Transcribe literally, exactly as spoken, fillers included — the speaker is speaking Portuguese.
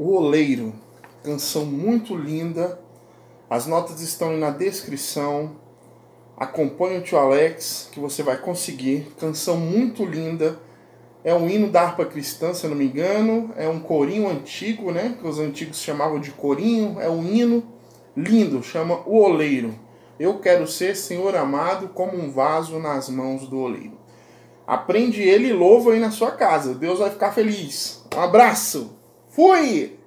O Oleiro, canção muito linda, as notas estão aí na descrição, acompanhe o tio Alex que você vai conseguir, canção muito linda, é um hino da harpa cristã, se eu não me engano, é um corinho antigo, né, que os antigos chamavam de corinho, é um hino lindo, chama O Oleiro. Eu quero ser, Senhor amado, como um vaso nas mãos do oleiro. Aprende ele e louva aí na sua casa, Deus vai ficar feliz. Um abraço, fui!